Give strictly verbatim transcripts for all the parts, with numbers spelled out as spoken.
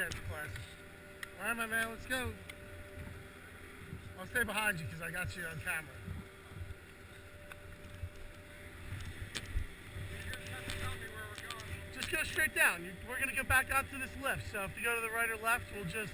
dance class. Alright, my man, let's go. I'll stay behind you because I got you on camera. Just go straight down. You, we're going to go back out to this lift. So if you go to the right or left, we'll just...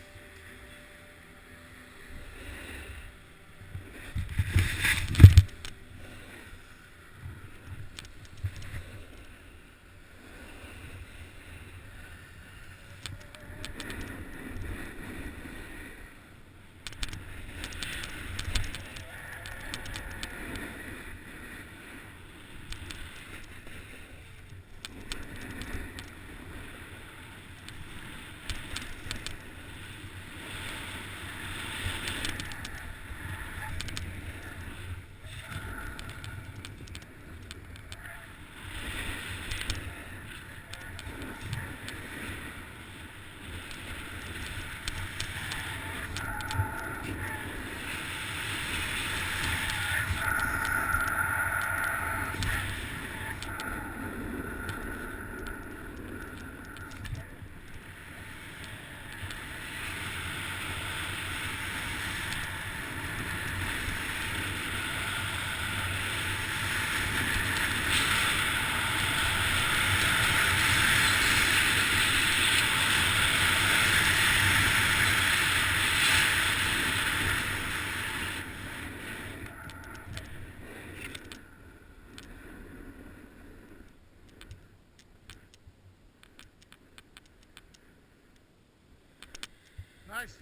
Nice.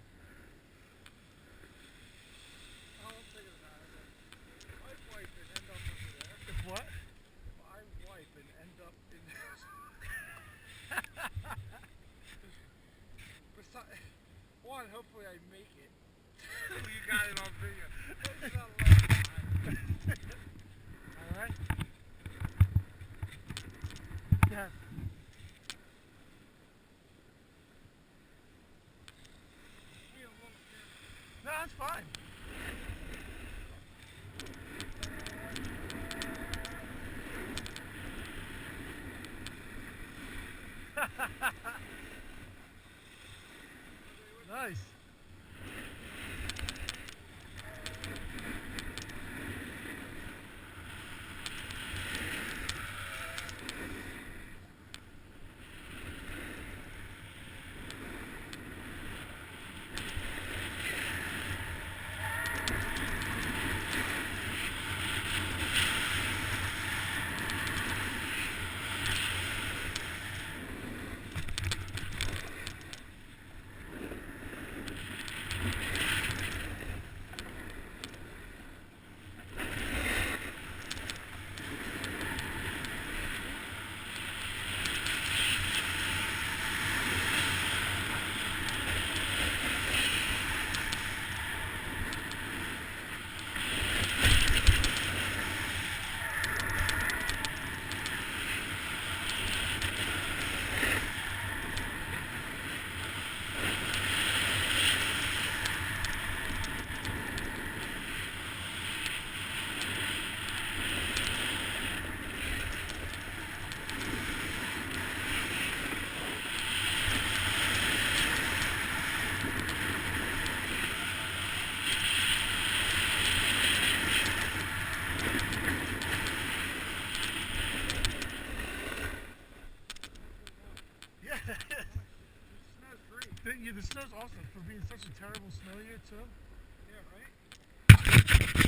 I don't think about it. If I wipe and end up over there. If what? If I wipe and end up in there. Besides, one, hopefully I make it. You got it on video. Alright. Yeah. No, that's fine. Nice. The, yeah, the snow's awesome for being such a terrible snow year too. Yeah, right?